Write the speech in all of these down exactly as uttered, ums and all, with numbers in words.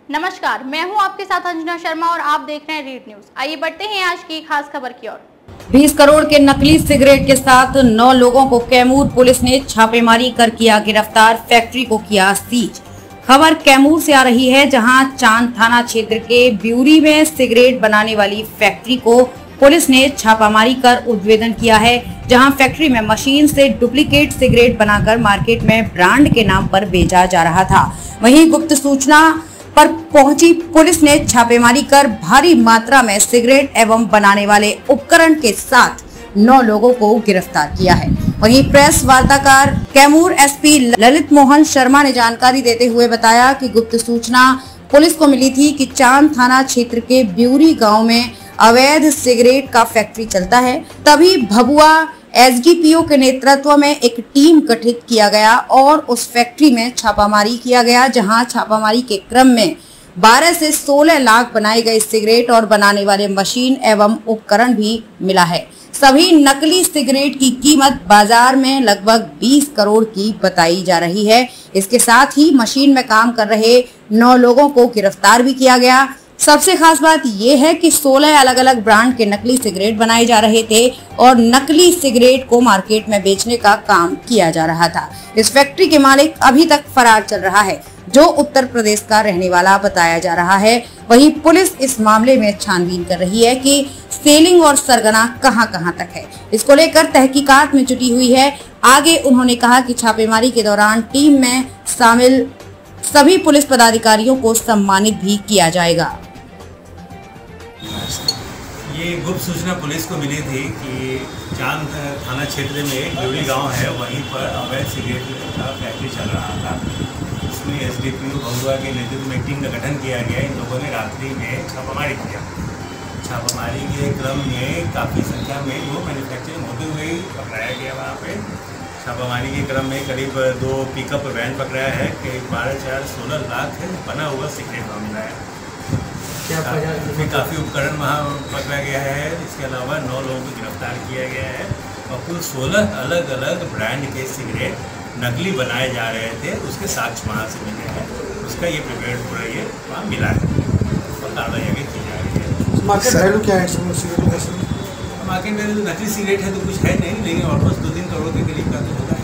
नमस्कार, मैं हूं आपके साथ अंजना शर्मा और आप देख रहे हैं रीड न्यूज। आइए बढ़ते हैं आज की खास खबर की ओर। बीस करोड़ के नकली सिगरेट के साथ नौ लोगों को कैमूर पुलिस ने छापेमारी कर किया गिरफ्तार, फैक्ट्री को किया सीज। खबर कैमूर से आ रही है, जहां चांद थाना क्षेत्र के ब्यूरी में सिगरेट बनाने वाली फैक्ट्री को पुलिस ने छापामारी कर उद्भेदन किया है, जहां फैक्ट्री में मशीन से डुप्लीकेट सिगरेट बनाकर मार्केट में ब्रांड के नाम पर बेचा जा रहा था। वहीं गुप्त सूचना पर पहुंची पुलिस ने छापेमारी कर भारी मात्रा में सिगरेट एवं बनाने वाले उपकरण के साथ नौ लोगों को गिरफ्तार किया है। वहीं प्रेस वार्ताकार कैमूर एसपी ललित मोहन शर्मा ने जानकारी देते हुए बताया कि गुप्त सूचना पुलिस को मिली थी कि चांद थाना क्षेत्र के ब्यूरी गांव में अवैध सिगरेट का फैक्ट्री चलता है। तभी भभुआ एसडीपीओ के नेतृत्व में एक टीम गठित किया गया और उस फैक्ट्री में छापामारी किया गया, जहां छापामारी के क्रम में बारह से सोलह लाख बनाए गए सिगरेट और बनाने वाले मशीन एवं उपकरण भी मिला है। सभी नकली सिगरेट की कीमत बाजार में लगभग बीस करोड़ की बताई जा रही है। इसके साथ ही मशीन में काम कर रहे नौ लोगों को गिरफ्तार भी किया गया। सबसे खास बात यह है कि सोलह अलग अलग ब्रांड के नकली सिगरेट बनाए जा रहे थे और नकली सिगरेट को मार्केट में बेचने का काम किया जा रहा था। इस फैक्ट्री के मालिक अभी तक फरार चल रहा है, जो उत्तर प्रदेश का रहने वाला बताया जा रहा है। वहीं पुलिस इस मामले में छानबीन कर रही है कि सेलिंग और सरगना कहां कहां तक है। इसको लेकर तहकीकात में जुटी हुई है। आगे उन्होंने कहा कि छापेमारी के दौरान टीम में शामिल सभी पुलिस पदाधिकारियों को सम्मानित भी किया जाएगा। ये गुप्त सूचना पुलिस को मिली थी कि चांद थाना क्षेत्र में एक ब्यूरी गांव है, वहीं पर अवैध सिगरेट का फैक्ट्री चल रहा था। उसमें एसडीपीओ भभुआ के नेतृत्व में टीम का गठन किया गया। इन लोगों ने रात्रि में छापामारी किया। छापामारी के क्रम में काफ़ी संख्या में वो मैन्युफैक्चरिंग होते हुए पकड़ाया गया। वहाँ पे छापामारी के क्रम में करीब दो पिकअप वैन पकड़ाया है कि बारह चार सोलह लाख बना हुआ सिगरेट मिला है। फिर काफ़ी उपकरण वहाँ पकड़ा गया है। इसके अलावा नौ लोगों को गिरफ्तार किया गया है और कुल सोलह अलग अलग ब्रांड के सिगरेट नकली बनाए जा रहे थे, उसके साक्ष्य वहाँ से मिले हैं। उसका ये प्रिपेयर्ड पूरा ये वहाँ मिला है और कार्रवाई आगे की जा रही है। मार्केट वैल्यू क्या है सिगरेट का? मार्केट वैल्यू तो नकली सिगरेट है तो कुछ है नहीं, लेकिन ऑलमोस्ट दो तीन करोड़ के करीब का तो होगा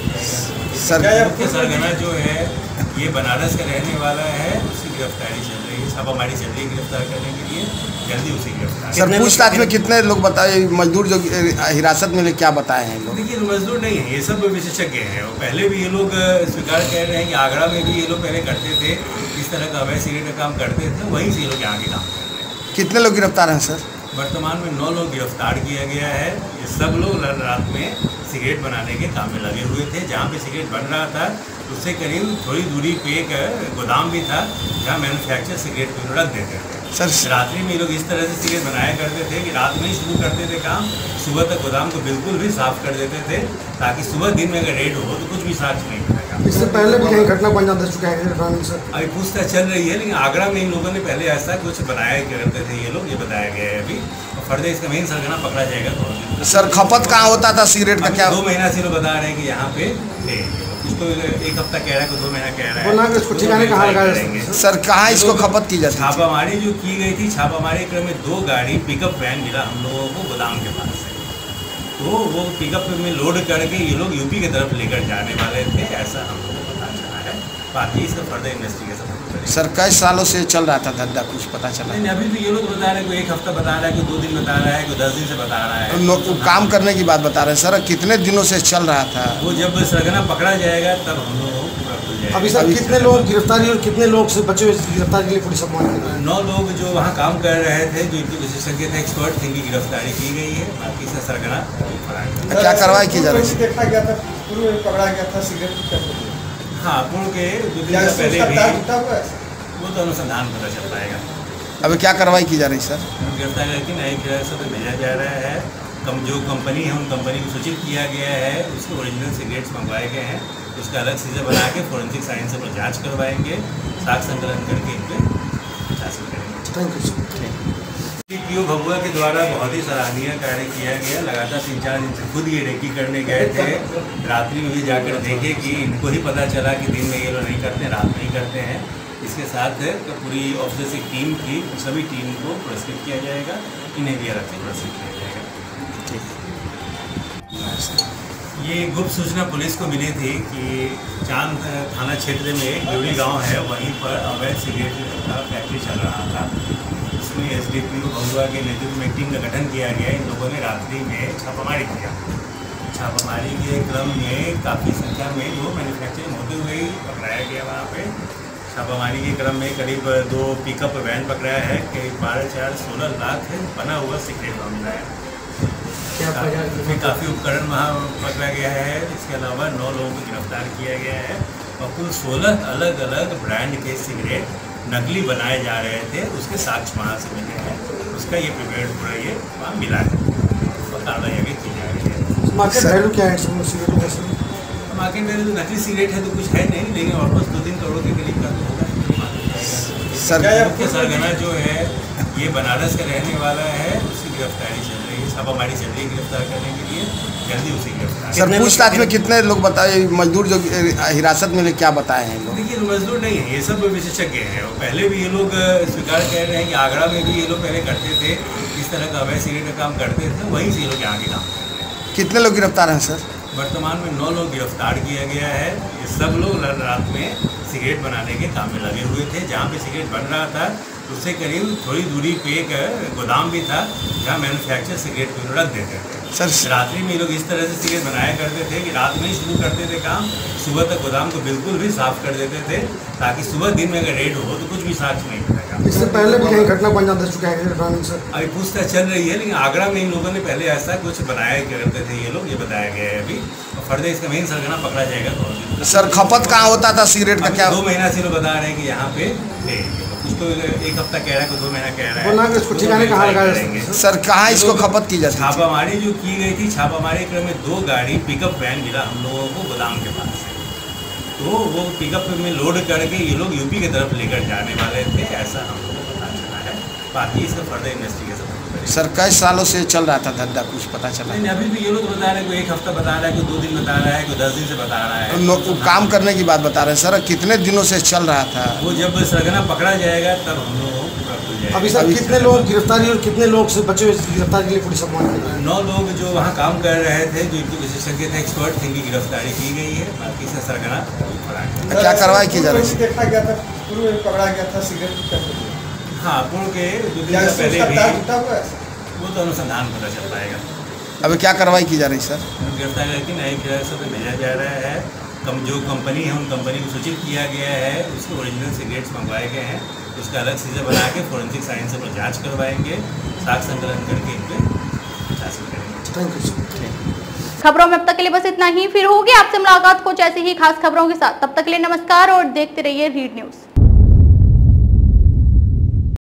है। मुख्य सरगना जो है ये बनारस का रहने वाला है, उसकी गिरफ्तारी चल रही है, छापामारी चल रही है गिरफ्तार करने के लिए। जल्दी उसी गिरफ्तार। सर पूछताछ में कितने लोग बताए मजदूर जो हिरासत में क्या बताए हैं लोग? देखिए मजदूर नहीं है, ये सब विशेषज्ञ हैं। और पहले भी ये लोग स्वीकार कर रहे हैं कि आगरा में भी ये लोग पहले करते थे, इस तरह का अवैध सिगरेट का काम करते थे, वहीं से ये लोग आगे काम कर रहे हैं। कितने लोग गिरफ्तार हैं सर? वर्तमान में नौ लोग गिरफ्तार किया गया है। ये सब लोग रात में सिगरेट बनाने के काम में लगे हुए थे। जहाँ पे सिगरेट बन रहा था उससे करीब थोड़ी दूरी पे एक गोदाम भी था, जहाँ मैन्युफैक्चर सिगरेट को रख देते थे। सर रात्रि में ये लोग इस तरह से सिगरेट बनाया करते थे कि रात में ही शुरू करते थे काम, सुबह तक गोदाम को बिल्कुल भी साफ कर देते थे, ताकि सुबह दिन में अगर रेड हो तो कुछ भी साक्ष्य नहीं मिलेगा। इससे पहले भी कहीं घटना बन जाता चुका है सर? अभी पूछताछ चल रही है, लेकिन आगरा में इन लोगों ने पहले ऐसा कुछ बनाया करते थे ये लोग, ये बताया गया है। अभी फर्दर इसका मेन सरगना पकड़ा जाएगा तो। सर खपत कहाँ होता था सिगरेट का? क्या दो महीना से लोग बता रहे हैं कि यहाँ पे तो एक हफ्ता कह रहा है, दो महीना कह रहा है। इसको ठिकाने कहाँ लगाएंगे सर? कहाँ इसको खपत की जाती है? छापामारी जो की गई थी, छापामारी क्रम में दो गाड़ी पिकअप वैन मिला हम लोगों को गोदाम के पास से, तो वो पिकअप में लोड करके ये लोग यूपी की तरफ लेकर जाने वाले थे, ऐसा हम लोगों को पता चला है। बाकी इसका फर्दर इन्वेस्टिगेशन सर कई सालों से चल रहा था धंधा, कुछ पता चला नहीं? अभी तो ये लोग बता रहे हैं, कोई एक हफ्ता बता रहा है, कोई दो दिन बता रहा है, कोई दस दिन से बता रहा है। लोग काम करने की बात बता रहे हैं। सर कितने दिनों से चल रहा था? वो जब सरगना पकड़ा जाएगा तब हम लोग अभी सर कितने लोग गिरफ्तारी और कितने लोग से बचे हुए गिरफ्तार के लिए पुलिस? नौ लोग जो वहाँ काम कर रहे थे, जो इनके विशेषज्ञ थे, एक्सपर्ट थे, इनकी गिरफ्तारी की गई है। बाकी से सरगना क्या कार्रवाई की जा रही है? देखा गया था, पकड़ा गया था सिगरेट। हाँ, पूर्ण के दो दिन पहले भी वो तो अनुसंधान पता चल पाएगा। अभी क्या कार्रवाई की जा रही है सर? गिरफ्तार करके न्यायिक हिरासत में भेजा जा रहा है। कम जो कंपनी है उन कंपनी को सूचित किया गया है, उसके ओरिजिनल सिगरेट्स मंगवाए गए हैं, उसका अलग चीज़ें बना के फोरेंसिक साइंस से जांच करवाएंगे, साक्ष्य संकलन करके इन पर शासन करेंगे। Thank you. एसडीपीओ भभुआ के द्वारा बहुत ही सराहनीय कार्य किया गया। लगातार तीन चार दिन से खुद ये रेकी करने गए थे, रात्रि में भी जाकर देखे कि इनको ही पता चला कि दिन में ये लोग नहीं करते, रात में ही करते हैं। इसके साथ पूरी ऑफिसर्स की टीम की सभी टीम को पुरस्कृत किया जाएगा, इन्हें भी अलग से पुरस्कृत किया जाएगा। ये गुप्त सूचना पुलिस को मिली थी कि चांद थाना क्षेत्र में एक ड्यूरी गांव है, वहीं पर अवैध सिगरेट का फैक्ट्री चल रहा था। इसमें एस डी पी ओ भगुआ के नेतृत्व में टीम का गठन किया गया। इन लोगों ने रात्रि में छापामारी किया। छापामारी के क्रम में काफ़ी संख्या में जो मैन्युफैक्चरिंग होते हुए ही पकड़ाया गया। वहाँ पे छापामारी के क्रम में करीब दो पिकअप वैन पकड़ाया है कि बारह चार सोलह लाख बना हुआ सिगरेट मिला है। फिर काफ़ी उपकरण वहाँ पकड़ा गया है। इसके अलावा नौ लोगों को गिरफ्तार किया गया है और कुल सोलह अलग अलग ब्रांड के सिगरेट नकली बनाए जा रहे थे, उसके साक्ष्य वहाँ से मिले हैं। उसका ये प्रिपेयर्ड पूरा ये वहाँ मिला है और कार्रवाई आगे की जा रही है। मार्केट वैल्यू क्या है सिगरेट का? मार्केट वैल्यू तो नकली सिगरेट है तो कुछ है नहीं, लेकिन ऑलमोस्ट दो तीन करोड़ के करीब का तो होगा। सर मुख्य सरगना जो है ये बनारस का रहने वाला है, उसकी गिरफ्तारी चल रही है, छापामारी चल रही है गिरफ्तार करने के लिए। जल्दी उसी गिरफ्तार। सर पूछताछ में कितने लोग बताए मजदूर जो हिरासत में क्या बताए हैं लोग? देखिए मजदूर नहीं है, ये सब विशेषज्ञ हैं। और पहले भी ये लोग स्वीकार कर रहे हैं कि आगरा में भी ये लोग पहले करते थे, इस तरह का अवैध सिगरेट का काम करते थे, वहीं से ये लोग आगे काम कर रहे हैं। कितने लोग गिरफ्तार हैं सर? वर्तमान में नौ लोग गिरफ्तार किया गया है। ये सब लोग रात में सिगरेट बनाने के काम में लगे हुए थे। जहाँ पे सिगरेट बन रहा था उससे करीब थोड़ी दूरी पे एक गोदाम भी था जहाँ मैन्युफैक्चर सिगरेट को रख देते थे। सर रात्रि में लोग इस तरह से सिगरेट बनाया करते थे कि रात में ही शुरू करते थे काम, सुबह तक गोदाम को बिल्कुल भी साफ कर देते थे ताकि सुबह दिन में अगर रेड हो तो कुछ भी साक्ष्य नहीं मिलेगा। इससे पहले भी कहीं घटना को अंजाम दे चुका है सर? अभी पूछताछ चल रही है, लेकिन आगरा में इन लोगों ने पहले ऐसा कुछ बनाया करते थे ये लोग, ये बताया गया है। अभी फर्दर इसका मेन सरगना पकड़ा जाएगा तो। सर खपत कहाँ होता था सिगरेट का? क्या दो महीना से लोग बता रहे हैं कि यहाँ पे कुछ तो एक हफ्ता कह रहा है, कुछ दो महीना कह रहा है। इसको ठिकाने कहाँ लगाया सर? कहाँ इसको खपत की जाती है? छापामारी जो की गई थी, छापामारी क्रम में दो गाड़ी पिकअप वैन मिला हम लोगों को गोदाम के पास से, तो वो पिकअप में लोड करके ये लोग यूपी की तरफ लेकर जाने वाले थे, ऐसा हम लोगों को पता चला है। बाकी इसका फर्दर इन्वेस्टिगेशन। सर कई सालों से चल रहा था धंधा, कुछ पता चला? नहीं, अभी भी ये लोग बता रहे हैं, कोई एक हफ्ता बता रहा है, कोई दो दिन बता रहा है, कोई दस दिन से बता रहा है। लोग काम करने की बात बता रहे हैं। सर कितने दिनों से चल रहा था? वो जब सरगना पकड़ा जाएगा तब हम लोग अभी सर कितने लोग गिरफ्तारी और कितने लोग से बचे गिरफ्तार के लिए पुलिस अभियान? नौ लोग जो वहाँ काम कर रहे थे, जो इनके विशेषज्ञ थे, एक्सपर्ट थे, इनकी गिरफ्तारी की गई है। बाकी से सरगना क्या कार्रवाई की जा रही है? देखा गया था, पूर्व में पकड़ा गया था सिगरेट। हाँ, पूर्ण के दो दिन पहले भी वो तो अनुसंधान पता चल पाएगा। अभी क्या कार्रवाई की जा रही है सर? गिरफ्तार करके न्यायिक हिरासत में भेजा जा रहा है। कम जो कंपनी है उन कंपनी को सूचित किया गया है, उसके ओरिजिनल सिगरेट्स मंगवाए गए हैं, उसका अलग चीज़ें बना के फोरेंसिक साइंस से वो जाँच करवाएंगे, साक्ष्य संकलन करके इन पर शासन करेंगे। Thank you. खबरों में अब तक के लिए बस इतना ही। फिर होगी आपसे मुलाकात कुछ ऐसी ही खास खबरों के साथ। तब तक के लिए नमस्कार और देखते रहिए रीड न्यूज़।